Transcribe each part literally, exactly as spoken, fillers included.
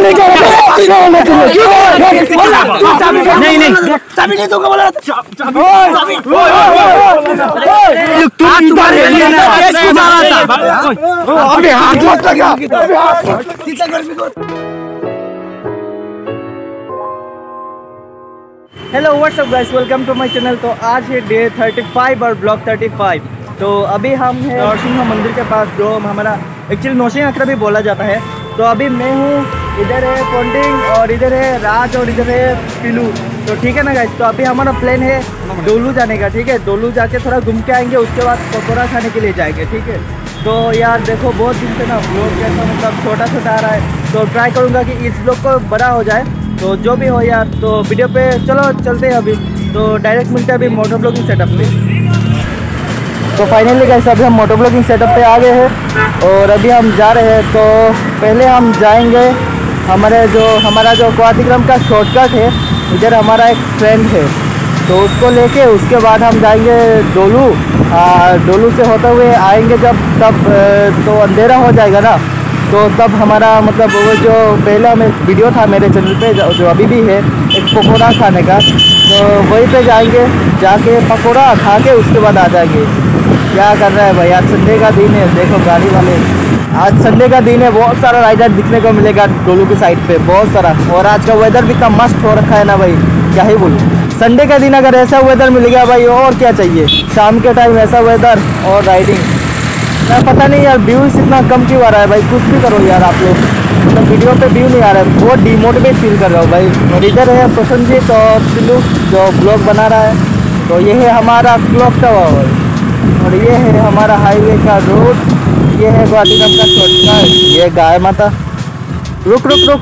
नहीं कर नहीं नहीं चाबी नहीं दूंगा बोला अबे हाथ मत लगा। Hello what's up guys, welcome to my channel. तो आज है डे पैंतीस और ब्लॉग पैंतीस। तो अभी हम हैं नौसिंह मंदिर के पास, जो हमारा एक्चुअली नौसिंह अखरा भी बोला जाता है। तो अभी मैं हूँ, इधर है पोंटिंग और इधर है राज और इधर है पिलू। तो ठीक है ना गाइस, तो अभी हमारा प्लान है डोलू जाने का। ठीक है, डोलू जाके थोड़ा घूम के आएंगे, उसके बाद पकौड़ा खाने के लिए जाएंगे। ठीक है, तो यार देखो बहुत दिन से ना ब्लॉग कैसा मतलब छोटा छोटा आ रहा है, तो ट्राई करूँगा कि इस ब्लॉग को बड़ा हो जाए। तो जो भी हो यार, तो वीडियो पे चलो चलते हैं अभी। तो डायरेक्ट मिलते हैं अभी मोटो ब्लॉगिंग सेटअप पे। तो फाइनली गाइस अभी हम मोटो ब्लॉगिंग सेटअप पे आ गए हैं और अभी हम जा रहे हैं। तो पहले हम जाएंगे हमारे जो हमारा जो क्वातिक्रम का शॉर्टकट है, इधर हमारा एक फ्रेंड है, तो उसको लेके उसके बाद हम जाएंगे डोलू। डोलू से होते हुए आएंगे जब तब तो अंधेरा हो जाएगा ना, तो तब हमारा मतलब वो जो पहला में वीडियो था मेरे चैनल पे, जो अभी भी है, एक पकौड़ा खाने का, तो वहीं पे जाएंगे, जाके पकौड़ा खा के उसके बाद आ जाएंगे। क्या कर रहा है भाई, आज संडे का दिन है, देखो गाड़ी वाले, आज संडे का दिन है, बहुत सारा राइडर दिखने को मिलेगा डोलू की साइड पे, बहुत सारा। और आज का वेदर भी इतना मस्त हो रखा है ना भाई, क्या ही बोलूँ। संडे का दिन अगर ऐसा वेदर मिल गया भाई, और क्या चाहिए। शाम के टाइम ऐसा वेदर और राइडिंग, मैं पता नहीं यार व्यूज़ इतना कम क्यों आ रहा है भाई, कुछ भी करो यार आप लोग, मतलब वीडियो पे व्यू नहीं आ रहा है, बहुत डिमोटिवेट फील कर रहा हूँ भाई। और इधर है प्रसन्नजीत और सिल्लू जो ब्लॉग बना रहा है। तो ये है हमारा क्लॉक टावर और ये है हमारा हाईवे का रोड, ये है क्वातिक्रम का शॉर्टकट, ये गाय माता। रुक रुक रुक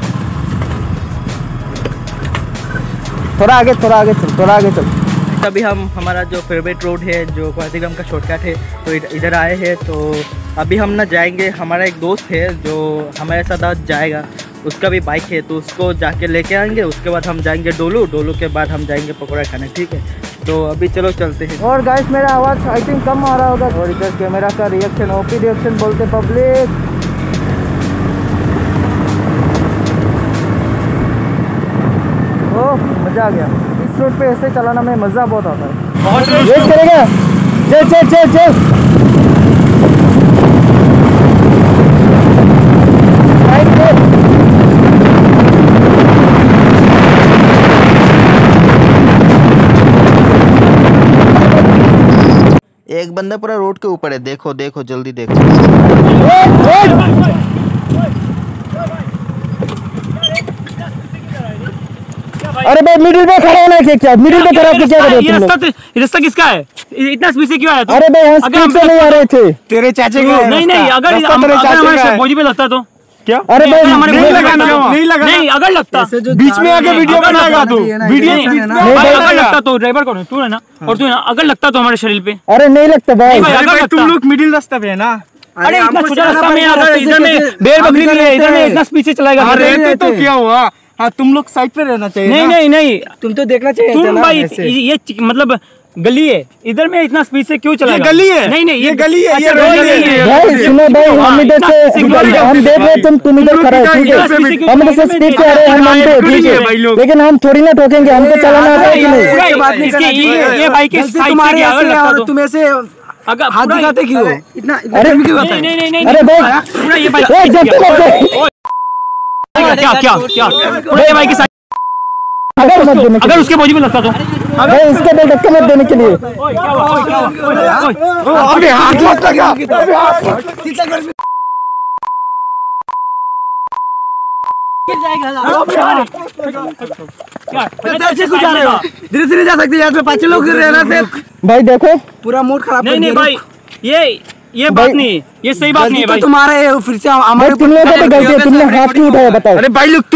थोड़ा आगे थोड़ा आगे चल थोड़ा आगे चल। अभी हम हमारा जो फेवरेट रोड है, जो क्वातिक्रम का शॉर्टकट है, तो इधर आए हैं। तो अभी हम ना जाएंगे, हमारा एक दोस्त है जो हमारे साथ आज जाएगा, उसका भी बाइक है, तो उसको जाके लेके आएंगे। उसके बाद हम जाएंगे डोलू, डोलू के बाद हम जाएंगे पकौड़ा खाने। ठीक है, तो अभी चलो चलते हैं। और गाइस मेरा आवाज़ आई थिंक कम आ रहा होगा। और इधर कैमरा का रिएक्शन, ओपी रिएक्शन बोलते पब्लिक। ओह मज़ा आ गया, इस रोड पे ऐसे चलाना में मज़ा बहुत आता है। बहुत रेस करेगा, चल चल चल चल। एक बंदा पूरा रोड के ऊपर है, देखो देखो जल्दी देखो। अरे भाई मिडिल पे खड़ा होना है क्या? मिडिल पे खड़ा होकर क्या कर रहे हो तुम लोग? ये रास्ता किसका है? इतना स्पीड से क्यों आया तू? अरे भाई हम स्पीड से नहीं आ रहे थे, तेरे चाचे का। नहीं नहीं, अगर हमारे फौजी पे लगता तो क्या? अरे भाई हमारे नहीं लगा नहीं लगा नहीं, अगर लगता बीच में आके वीडियो बनाएगा तू, वीडियो अगर लगता तो ड्राइवर कौन है? तू है ना, और तू है ना, अगर लगता तो हमारे शरीर पे। अरे नहीं लगता भाई, अगर तुम लोग मिडिल रास्ता पे है ना। अरे इतना छोटा रास्ता में अगर इधर में भेड़ बकरी नहीं है, इधर में इतना स्पीड से चलाएगा तो क्या हुआ? हाँ तुम लोग साइड पे रहना चाहिए। नहीं नहीं नहीं, तुम तो देखना चाहिए तुम भाई, ये मतलब गली है, इधर में इतना स्पीड से क्यों चलाएगा? गली है? नहीं नहीं, ये गली है, ये रोड रोड है। भाई सुनो भाई, हम इधर से हम देख रहे तुम तुम इधर खड़ा है, ठीक है, हम इधर से स्पीड से आ रहे हैं, हम मानते हैं, ठीक है, लेकिन हम थोड़ी ना ठोकेंगे, हमको चलाना आता है कि नहीं? ये बाइक के साइड से और तुम ऐसे अगर हाथ दिखाते क्यों इतना? अरे नहीं नहीं नहीं, अरे भाई पूरा ये बाइक क्या क्या क्या पूरा ये बाइक के साइड, अगर उसके बोझ में लगता तो भाई इसके पे धक्का मत देने के लिए। अबे हाथ मत लगा। धीरे धीरे जा सकते, यहाँ पे पांच लोग रहना थे भाई। देखो पूरा मूड खराब। नहीं नहीं भाई, ये ये बात नहीं, ये सही बात नहीं है भाई। तुम्हारे फिर से हमारे तुम लोगों को गलती है, तुमने हाथ क्यों उठाया बताओ? अरे भाई लोग तुम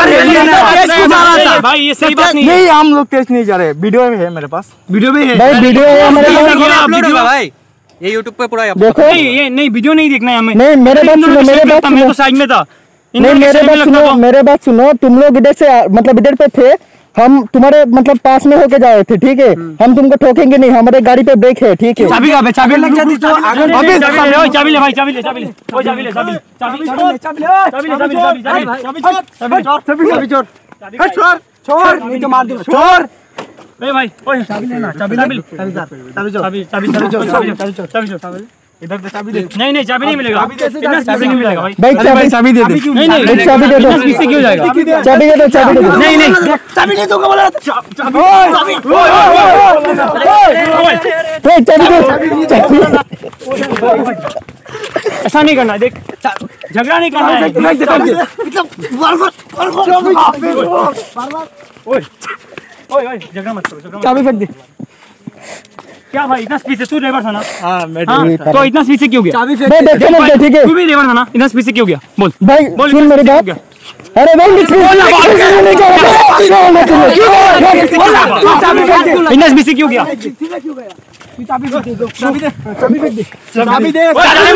भाई, ये सही बात नहीं है। नहीं हम लोग टेस्ट नहीं जा रहे, वीडियो में है मेरे पास, वीडियो में है भाई, वीडियो है हमारे पास भाई, ये यूट्यूब पे पूरा देखो। नहीं ये नहीं, वीडियो नहीं देखना है हमें। नहीं मेरे बात सुनो, मेरे बात सुनो, तो साइड में था। नहीं मेरे बात सुनो, मेरे बात सुनो, तुम लोग इधर से मतलब इधर पे थे, हम तुम्हारे मतलब पास में होके जा रहे थे, ठीक है। हम तुमको ठोकेंगे नहीं, हमारे गाड़ी पे ब्रेक है, ठीक है। चाबी का चाबी लग जाती तो अबे चाबी ले भाई, चाबी ले, चाबी ले, ओ चाबी ले, चाबी चाबी चाबी चाबी ले, चाबी चाबी चाबी चाबी चाबी चाबी चोर छोड़ छोड़ नहीं तो मार दूंगा छोड़। ए भाई ओए चाबी लेना, चाबी चाबी चाबी चाबी चाबी चाबी चाबी चाबी इधर से चाबी दे। नहीं नहीं चाबी नहीं मिलेगा, इतना चाबी नहीं मिलेगा भाई। भाई चाबी चाबी दे दे। नहीं नहीं चाबी दे दो, इससे क्यों जाएगा? चाबी दे दो, चाबी दे दो। नहीं नहीं चाबी नहीं दूंगा बोला चाबी चाबी दो, ऐसा नहीं करना, देख झगड़ा नहीं करना है। ओए ओए ओए झगड़ा मत करो, झगड़ा चाबी फेंक दे। क्या भाई इतना स्पीड से तू ड्राइवर था ना? हां मैं हाँ, तो इतना स्पीड से क्यों गया? चाबी फेंक भाई देखो ना, ठीक है तू भी ड्राइवर था ना, इतना स्पीड से क्यों गया? बोल भाई, बोल, सुन मेरी बात। अरे भाई इतना स्पीड से क्यों गया? चाबी दे दो, चाबी दे, चाबी फेंक दे, चाबी दे।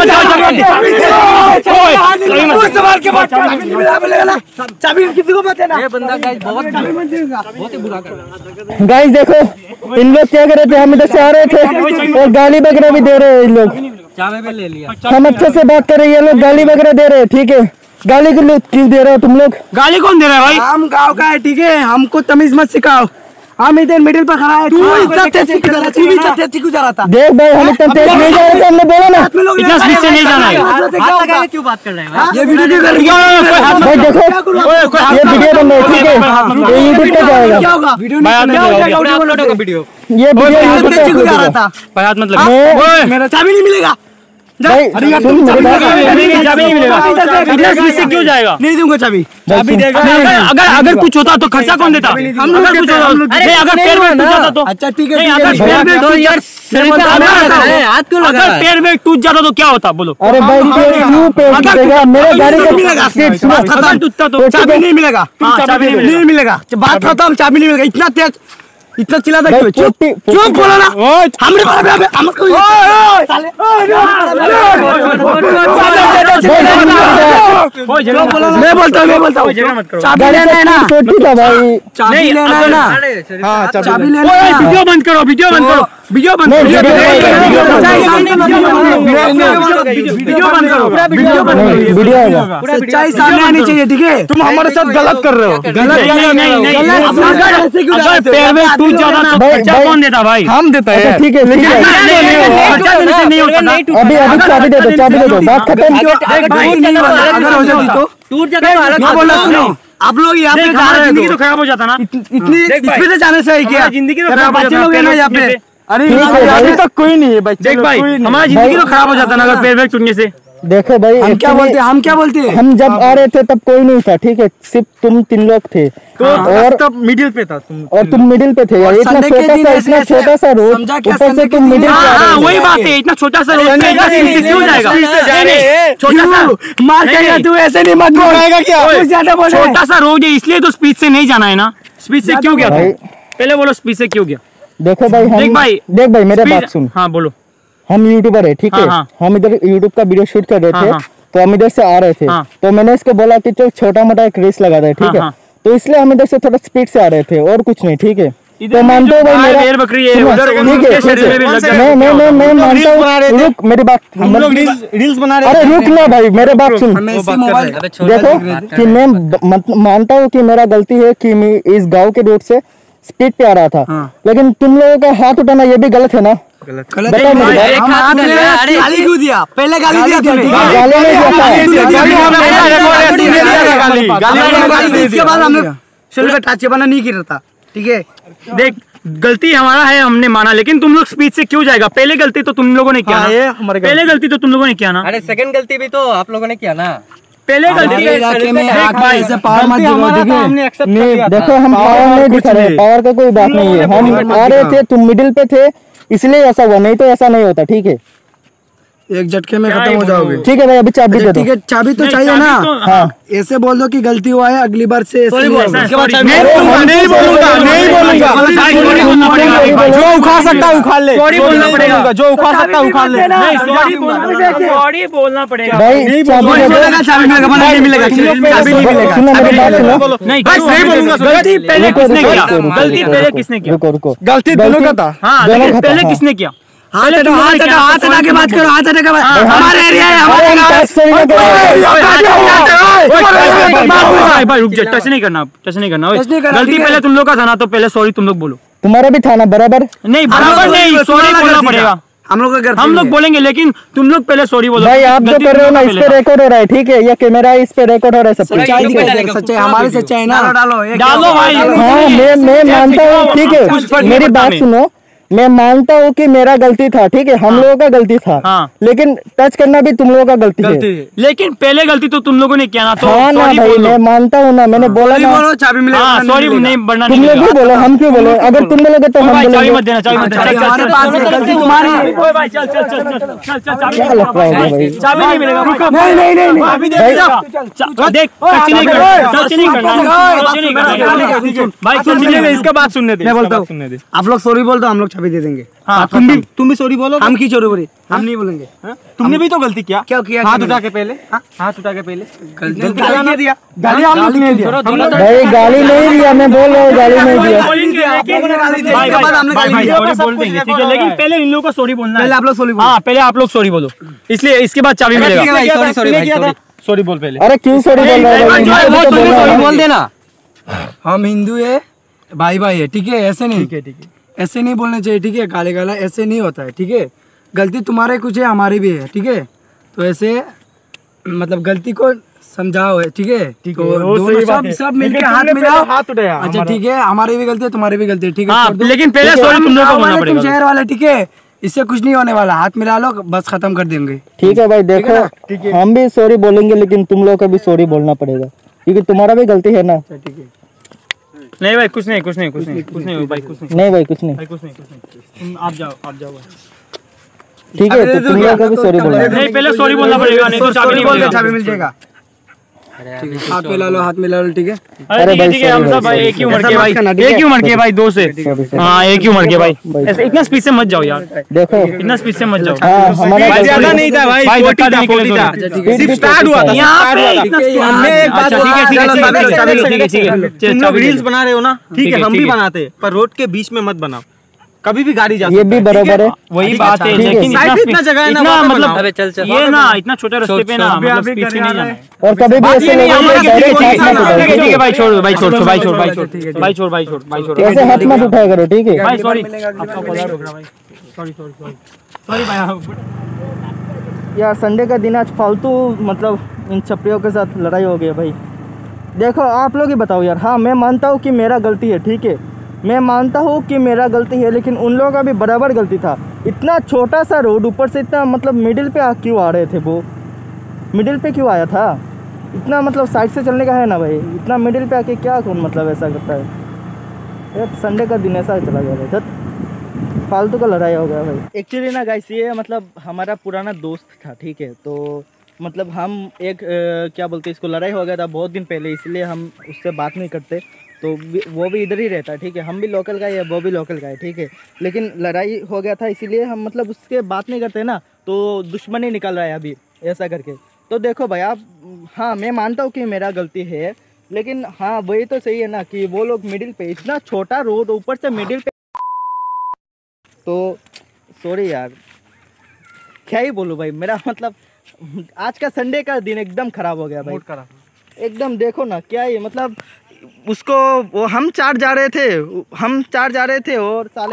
सवाल के बाद चाबी किसी को मत देना। ये बंदा गाइस बहुत बहुत ही बुरा कर रहा है। गाइस देखो इन लोग क्या कर रहे थे, हम इधर से आ रहे थे और गाली वगैरह भी दे रहे हैं इन लोग। चाबी भी ले लिया। हम अच्छे से बात कर रहे हैं, ये लोग गाली वगैरह दे रहे हैं, ठीक है। गाली क्यों दे रहे हो तुम लोग? गाली कौन दे रहा है भाई? हम गांव का है, ठीक है, हमको तमीज मत सिखाओ। हम इधर मिडिल पर खड़ा है। तू इतना तेज क्यों जा रहा था? तू इतना तेज क्यों जा रहा था? देख भाई, हम इतना तेज नहीं जा रहे थे, हमने बोला ना। इतना स्पीड से नहीं जाना है। हाथ लगा के क्यों बात कर रहे हैं भाई? ये वीडियो क्यों कर रही है? भाई देखो ये वीडियो बन रहा है, ठीक है, ये यूट्यूब पे जाएगा। क्या होगा? वीडियो नहीं बनाएगा वीडियो। ये वीडियो यूट्यूब पे क्यों जा रहा जाएगा। था? भाई हाथ मत लगा। मेरा चाबी नहीं मिलेगा। भाई सुन मेरी बात। नहीं चाबी नहीं मिलेगा। इतना स्पीड से क्यों जाएगा? नहीं दूंगा चाबी। चाबी देगा। अगर अगर कुछ होता तो खर्चा कौन देता? हम लोग अगर कुछ होता नहीं, अगर पैर में टूट जाता तो? अच्छा ठीक है, नहीं, अगर पैर में टूट यार हाथ क्यों लगा? अगर पैर में टूट जाता तो क्या होता बोलो? अरे भाई क्यों पे देगा मेरे गाड़ी का स्पीड सुनो। अगर टूटता तो चाबी नहीं मिलेगा। चाबी नहीं नहीं मिलेगा। बात खत्म, चाबी नहीं मिलेगा। इतना तेज इतना चिल्लाता क्यों? चुप चुप बोलो ना। हमरे बारे में हमको साले मैं बोलता हूँ मैं बोलता हूँ चाबी लेना है ना? छोटी था भाई, चाबी लेना है ना? हाँ चाबी लेना है ना? वीडियो बंद करो, वीडियो बंद करो, वीडियो बंद करो, वीडियो बंद करो, वीडियो बंद करो। वीडियो आएगा। सच्चाई सामने आनी चाहिए, ठीक है? तुम हमारे साथ गलत कर रहे हो। गलत नहीं नहीं नहीं, अगर पैर में टूट जाता तो भाई, खर्चा भाई, कौन देता भाई? हम देते अच्छा ठीक है, ठीक है। खर्चा देने से नहीं होता। अभी अभी चाबी दे दो, चाबी दे दो, बात खत्म क्यों? अगर हो जाती तो टूट जाता तो अलग मैं बोला सुनो, आप लोग यहाँ पे देख, जा हमारा रहे जिंदगी हो तो खराब हो जाता ना। इतनी स्पीड से जाने से ही क्या हमारी जिंदगी तो खराब हो बच्चे जाता लोग है ना यहाँ पे। अरे ठीक है भाई, तक कोई नहीं है बच्चे देख भाई, हमारा जिंदगी तो खराब हो जाता ना अगर पैर वैर टूटने से। देखो भाई, हम क्या actually बोलते हैं हम क्या बोलते हैं हम जब आ रहे थे तब कोई नहीं था, ठीक है, सिर्फ तुम तीन लोग थे और तब मिडिल पे था तुम और तुम मिडिल पे थे यार। इतना संडे के छोटा दिन सा ऐसे- इतना छोटा सा रोड, समझा क्या? ऊपर से संडे के तुम दिन मिडिल पे आ हाँ रहे हो। वही बात है, इतना छोटा सा रोड पे इतना स्पीड से क्यों जाएगा? छोटा सा मार नहीं, खाएगा नहीं। तू, ऐसे नहीं मत बोलेगा क्या? ओए, तू ज्यादा बोल रहा है। छोटा सा रोड है इसलिए तो स्पीड से नहीं जाना है ना। स्पीड से क्यों गया भाई। तू? पहले बोलो स्पीड से क्यों गया? देखो भाई, हम देख भाई, देख भाई मेरे Speed- बात सुन। हाँ बोलो। हम यूट्यूबर है, ठीक है, हाँ, हाँ। हम इधर यूट्यूब का वीडियो शूट कर रहे हाँ, थे, हाँ। तो हम इधर से आ रहे थे, हाँ। तो मैंने इसको बोला कि चल छोटा मोटा एक रेस लगा दे, ठीक हाँ, है, हाँ। तो इसलिए हम इधर से थोड़ा स्पीड से आ रहे थे और कुछ नहीं, ठीक है। इधर तो में मानते जो हो भाई गाय, मेरा भेड़, बकरी है, सुनो, उधर ठीक उनके है, शरीर में भी लग जाएगा। मैं मैं मैं मैं मानता हूँ, रुक मेरी बात, हम लोग रील्स बना रहे अरे रुक ना भाई, मेरे बात सुन। हमें इसी मोबाइल देखो कि मैं ब- मत- मानता हूँ कि मेरा गलती है कि मैं इस गांव के रोड से स्पीड पे आ रहा था, लेकिन तुम लोगों का हाथ उठाना ये भी गलत है ना। गलत बताओ मेरी बात। हम हाथ में गाली क्यों दिया? पहले गाली दिया तूने। गाली नहीं दिया था। इसके बाद हमने शरीर का टाचे बना नहीं गिरा था, ठीक है? देख गलती हमारा है, हमने माना, लेकिन तुम लोग स्पीड से क्यों जाएगा? पहले गलती तो तुम लोगों ने किया हाँ, ये ना। हमारी पहले गलती तो तुम लोगों ने किया ना। अरे सेकंड गलती भी तो आप लोगों ने किया ना। पहले गलती हमारे इलाके में देख आके भाई, ऐसे पावर मत दिखाओ, ठीक है? नहीं देखो, हम पावर नहीं दिखा रहे, पावर का कोई बात नहीं है। हम आ रहे थे, तुम मिडिल पे थे, इसलिए ऐसा हुआ, नहीं तो ऐसा नहीं होता, ठीक है। एक झटके में खत्म हो जाओगे। ठीक है भाई, अभी चाबी दे दो। ठीक है, चाबी तो चाहिए ना। हाँ, ऐसे बोल दो कि गलती हुआ है, अगली बार से Sorry ऐसे बोल, नहीं होगा। sorry, नहीं बोलूंगा, नहीं बोलूंगा, नहीं बोलूंगा। जो उखाड़ सकता है उखाड़ ले। सॉरी बोलना पड़ेगा, जो उखाड़ सकता है उखाड़ ले। नहीं सॉरी सॉरी बोलना पड़ेगा भाई चाबी दे दो। बोलेगा चाबी मिलेगा, वरना नहीं मिलेगा, चाबी नहीं मिलेगा। सुनो मेरी बात सुनो। नहीं नहीं बोलूंगा। गलती पहले किसने किया? गलती पहले किसने किया? रुको रुको, गलती दोनों का था। हाँ दोनों लेकिन का था, पहले हाँ। किसने किया? हाथ हटाओ, हाथ हटाओ, हाथ हटा के बात करो, हाथ हटा के बात। हमारे एरिया है, हमारे अरे हम टच थोड़ी ना करेंगे। भाई भाई रुक जा, टच नहीं करना, टच नहीं करना। टच नहीं करना, गलती ठीक है। पहले तुम लोग का था ना, तो पहले सॉरी तुम लोग बोलो। तुम्हारा भी था ना बराबर। नहीं बराबर नहीं, सॉरी बोलना पड़ेगा। हम लोग का हम लोग बोलेंगे लेकिन तुम लोग पहले सॉरी बोलो। भाई आप जो गलती कर रहे हो ना, तुम इस लोग पे पहले रिकॉर्ड हो रहा है, ठीक है? ये कैमरा है, इस पे रिकॉर्ड हो रहा है सब कुछ। सच्चाई दिखाई, सच्चाई हमारी सच्चाई ना। डालो डालो भाई। हाँ मैं मैं मानता हूँ, ठीक है, मेरी बात सुनो। मैं मानता हूँ कि मेरा गलती था, ठीक है, हम लोगों का गलती था, हाँ। लेकिन टच करना भी तुम लोगों का गलती है। लेकिन पहले गलती तो तुम लोगों ने किया ना, तो हाँ ना सॉरी भाई, बोलो। मैं मानता हूँ ना, मैंने बोला ना। बोलो चाबी मिलेगा। हाँ सॉरी नहीं बढ़ना तुम नहीं लोग भी बोलो, हम क्यों बोलो? अगर तुम बोलोगे तो हम भाई चाबी बोलेंगे। मत देना, चाबी मत देना। चाबी हमारे पास है, गलती तुम्हारी है। ओए भाई चल चल चल चल चल चल चाबी क्या लग रहा है भाई? चाबी नहीं मिलेगा। नहीं नहीं नहीं अभी देख देख, टच नहीं करना, टच नहीं करना, टच नहीं करना। भाई सुन ले, इसका बात सुनने दे। मैं बोलता हूँ, आप लोग सॉरी बोल दो, हम लोग चाबी दे देंगे। हाँ तुम भी तुम भी सॉरी बोलो। हम की चोरी बोली, हम नहीं बोलेंगे। तुमने भी तो गलती किया। क्या किया? हाथ उठा के पहले, हाथ उठा के पहले गलती नहीं दिया, गाली हम लोग नहीं दिया। भाई गाली नहीं दिया, मैं बोल रहा हूँ गाली नहीं दिया। भाई भाई भाई सॉरी बोल देंगे, ठीक है, लेकिन पहले इन लोगों को सॉरी बोलना है। पहले आप लोग सॉरी बोलो। हाँ पहले आप लोग सॉरी बोलो, इसलिए इसके बाद चाबी मिलेगा। सॉरी सॉरी भाई सॉरी सॉरी बोल पहले। अरे क्यों सॉरी बोल रहे हो? सॉरी बोल देना। हम हिंदू है, भाई भाई है, ठीक है? ऐसे नहीं, ठीक है ठीक है, ऐसे नहीं बोलना चाहिए, ठीक है? गाली गाला ऐसे नहीं होता है, ठीक है? गलती तुम्हारे कुछ है, हमारी भी है, ठीक है? तो ऐसे मतलब गलती को समझाओ है, ठीक है? तो दोनों सब सब मिलके हाथ मिलाओ, हाथ उठाया। अच्छा ठीक है, हमारी भी गलती है, तुम्हारी भी गलती है, ठीक है? हाँ, छोड़ दो। लेकिन पहले ठीक है, सॉरी हम तुम लोगों को गाँव बोलना वाले, तुम पड़ेगा। शहर वाले, ठीक है? इससे कुछ नहीं होने वाला, हाथ मिला लो, बस खत्म कर देंगे। ठीक है भाई, देखो हम भी सॉरी बोलेंगे, लेकिन तुम लोग का भी सॉरी बोलना पड़ेगा, क्योंकि तुम्हारा भी गलती है ना। ठीक है, नहीं भाई कुछ नहीं, कुछ नहीं, कुछ नहीं, कुछ नहीं भाई, कुछ नहीं नहीं भाई कुछ नहीं, भाई, कुछ नहीं, कुछ नहीं। तुम आप जाओ, आप जाओ भाई। ठीक है? तो तुम लोग का भी सॉरी बोलना है। नहीं पहले सॉरी बोलना पड़ेगा, नहीं तो चाबी नहीं मिलेगा। चाबी मिल जाएगा। हाथ मिला लो, हाथ मिला लो, ठीक है? अरे ठीक है ठीक है, हम सब भाई एक ही उम्र के भाई, एक ही उम्र के भाई, दो से। हाँ एक ही उम्र के भाई, ऐसे इतना स्पीड से मत जाओ यार, देखो इतना स्पीड से मत जाओ। हाँ हमारा भाई, गलती ज्यादा है। नहीं था भाई, भाई, फोर्टी था, फोर्टी था। सिर्फ स्टार्ट हुआ था, यहाँ पे स्टार्ट इतना हुआ speed- था। हमने एक बात अच्छा, ठीक है ठीक है चलो, ठीक है चाबी- ठीक है चाबी- ठीक है ठीक है। तुम लोग रील्स बना रहे हो ना, ठीक ठीक है, है, हम ठीक भी है। बनाते हैं, पर रोड के बीच में मत बनाओ, कभी भी गाड़ी जा ये भी बराबर है। वही बात है, ठीक है। लेकिन साइड पे इतना इतना जगह है ना, इतना वहाँ पे मतलब बनाओ। अरे चल चल, ये ना इतना छोटे रास्ते पे ना मतलब स्पीड से नहीं जाना है। और कभी भी ऐसे नहीं, लोगों ठीक को है, डायरेक्ट ठीक है, हाथ मत उठाओ, ठीक है, ठीक है? भाई छोड़ भाई छोड़ छोड़ भाई छोड़ भाई छोड़ भाई छोड़ भाई छोड़ भाई छोड़ ऐसे हाथ मत उठाया करो, ठीक है? भाई सॉरी, आपका कॉलर रुक रहा भाई, सॉरी सॉरी सॉरी सॉरी भाई। यार संडे का दिन आज फालतू मतलब इन छपरियों के साथ लड़ाई हो गई भाई। देखो आप लोग ही बताओ यार। हाँ मैं मानता हूँ कि मेरा गलती है, ठीक है, मैं मानता हूँ कि मेरा गलती है, लेकिन उन लोगों का भी बराबर गलती था। इतना छोटा सा रोड, ऊपर से इतना मतलब मिडिल पे आ क्यों आ रहे थे वो? मिडिल पे क्यों आया था? इतना मतलब साइड से चलने का है ना भाई, इतना मिडिल पे आके क्या कौन मतलब ऐसा करता है यार? संडे का दिन ऐसा चला गया भाई, धत फालतू का लड़ाई हो गया भाई। एक्चुअली ना गाइस, ये मतलब हमारा पुराना दोस्त था, ठीक है, तो मतलब हम एक आ, क्या बोलते हैं इसको, लड़ाई हो गया था बहुत दिन पहले, इसलिए हम उससे बात नहीं करते। तो वो भी इधर ही रहता है, ठीक है, हम भी लोकल का है, वो भी लोकल का है, ठीक है, लेकिन लड़ाई हो गया था इसीलिए हम मतलब उसके बात नहीं करते ना, तो दुश्मनी निकल रहा है अभी ऐसा करके। तो देखो भाई आप, हाँ मैं मानता हूँ कि मेरा गलती है, लेकिन हाँ वही तो सही है ना कि वो लोग मिडिल पे, इतना छोटा रोड, ऊपर से मिडिल पे, तो सॉरी यार, क्या ही बोलूँ भाई। मेरा मतलब आज का संडे का दिन एकदम ख़राब हो गया भाई, एकदम। देखो ना क्या ही मतलब, उसको वो हम चार जा रहे थे, हम चार जा रहे थे और साले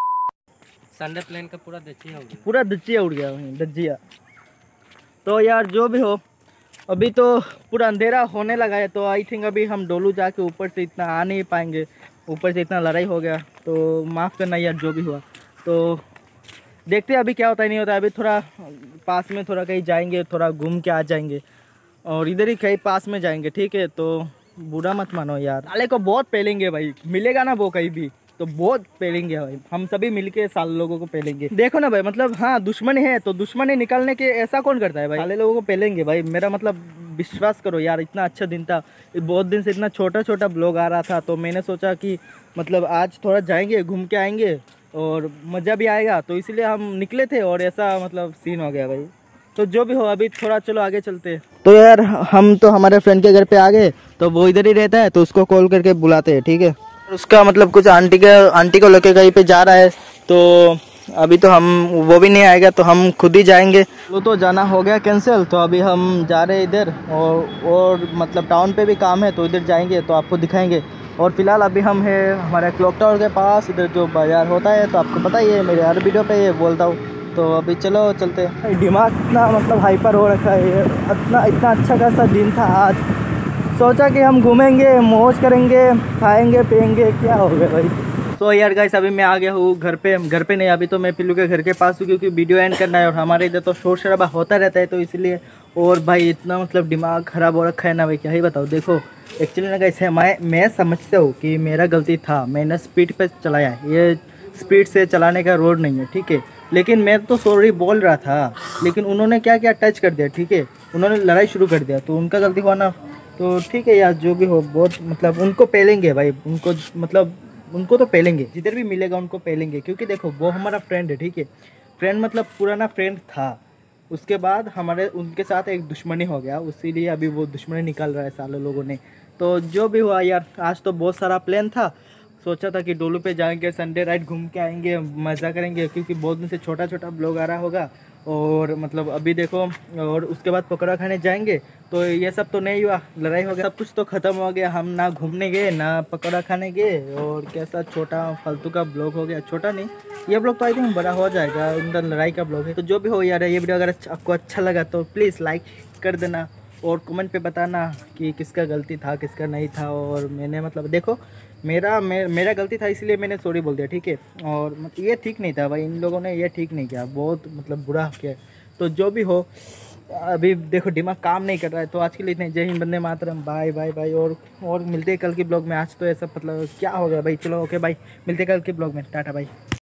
संडे प्लेन का पूरा दचिया हो गया, पूरा दज्जिया उड़ गया वहीं, दज्जिया। तो यार जो भी हो, अभी तो पूरा अंधेरा होने लगा है, तो आई थिंक अभी हम डोलू जाके ऊपर से इतना आ नहीं पाएंगे, ऊपर से इतना लड़ाई हो गया, तो माफ़ करना यार जो भी हुआ। तो देखते हैं अभी क्या होता है नहीं होता है। अभी थोड़ा पास में थोड़ा कहीं जाएंगे, थोड़ा घूम के आ जाएंगे, और इधर ही कहीं पास में जाएंगे, ठीक है। तो बुरा मत मानो यार, साले को बहुत पहलेंगे भाई, मिलेगा ना वो कहीं भी, तो बहुत पेलेंगे भाई, हम सभी मिलके साले लोगों को पेलेंगे। देखो ना भाई, मतलब हाँ दुश्मन है तो दुश्मनी निकालने के ऐसा कौन करता है भाई, साले लोगों को पेलेंगे भाई। मेरा मतलब विश्वास करो यार, इतना अच्छा दिन था, बहुत दिन से इतना छोटा छोटा ब्लॉग आ रहा था, तो मैंने सोचा कि मतलब आज थोड़ा जाएंगे, घूम के आएंगे और मज़ा भी आएगा, तो इसलिए हम निकले थे और ऐसा मतलब सीन हो गया भाई। तो जो भी हो, अभी थोड़ा चलो आगे चलते। तो यार हम तो हमारे फ्रेंड के घर पे आ गए, तो वो इधर ही रहता है, तो उसको कॉल करके बुलाते हैं, ठीक है। उसका मतलब कुछ आंटी के आंटी को लेके कहीं पे जा रहा है, तो अभी तो हम वो भी नहीं आएगा तो हम खुद ही जाएंगे। वो तो जाना हो गया कैंसिल, तो अभी हम जा रहे हैं इधर, और और मतलब टाउन पे भी काम है तो इधर जाएंगे, तो आपको दिखाएंगे। और फिलहाल अभी हम है हमारे क्लॉक टावर के पास, इधर जो बाजार होता है, तो आपको पता ही है, मेरे हर वीडियो पे ये बोलता हूँ। तो अभी चलो चलते हैं। दिमाग इतना मतलब हाइपर हो रखा है, इतना इतना अच्छा खासा दिन था आज, सोचा कि हम घूमेंगे, मौज करेंगे, खाएंगे पिएंगे, क्या हो गया भाई। तो यार गाइस, अभी मैं आ गया हूँ घर पे। घर पे नहीं, अभी तो मैं पिल्लू के घर के पास हूँ, क्योंकि वीडियो एंड करना है और हमारे इधर तो शोर शराबा होता रहता है, तो इसलिए। और भाई इतना मतलब दिमाग ख़राब हो रखा है ना भाई, क्या ही बताओ। देखो एक्चुअली ना गाइस, मैं मैं समझता हूँ कि मेरा गलती था, मैंने स्पीड पे चलाया है, ये स्पीड से चलाने का रोड नहीं है, ठीक है। लेकिन मैं तो सॉरी बोल रहा था, लेकिन उन्होंने क्या क्या टच कर दिया, ठीक है, उन्होंने लड़ाई शुरू कर दिया, तो उनका गलती हुआ ना। तो ठीक है यार, जो भी हो, बहुत मतलब उनको पेलेंगे भाई, उनको मतलब उनको तो पेलेंगे, जिधर भी मिलेगा उनको पेलेंगे, क्योंकि देखो वो हमारा फ्रेंड है, ठीक है। फ्रेंड मतलब पुराना फ्रेंड था, उसके बाद हमारे उनके साथ एक दुश्मनी हो गया, इसीलिए अभी वो दुश्मनी निकाल रहा है साले लोगों ने। तो जो भी हुआ यार, आज तो बहुत सारा प्लान था, सोचा था कि डोलू पे जाएंगे, संडे राइड घूम के आएंगे, मज़ा करेंगे, क्योंकि बहुत दिन से छोटा छोटा ब्लॉग आ रहा होगा। और मतलब अभी देखो, और उसके बाद पकौड़ा खाने जाएंगे, तो ये सब तो नहीं हुआ, लड़ाई हो गया, सब कुछ तो ख़त्म हो गया। हम ना घूमने गए ना पकौड़ा खाने गए, और कैसा छोटा फालतू का ब्लॉग हो गया। छोटा नहीं, ये ब्लॉग तो आई थिंक बड़ा हो जाएगा, इनका लड़ाई का ब्लॉग है। तो जो भी हो यार, ये वीडियो अगर आपको अच्छा लगा तो प्लीज़ लाइक कर देना, और कमेंट पे बताना कि किसका गलती था किसका नहीं था। और मैंने मतलब देखो, मेरा मे, मेरा गलती था, इसलिए मैंने सॉरी बोल दिया, ठीक है। और मतलब ये ठीक नहीं था भाई, इन लोगों ने ये ठीक नहीं किया, बहुत मतलब बुरा किया। तो जो भी हो, अभी देखो दिमाग काम नहीं कर रहा है। तो आज के लिए इतने, Jai Hind, Vande Mataram, bye bye bye. और और मिलते हैं कल के ब्लॉग में। आज तो ऐसा मतलब क्या हो गया भाई, चलो ओके बाय, मिलते हैं कल के ब्लॉग में, टाटा बाय।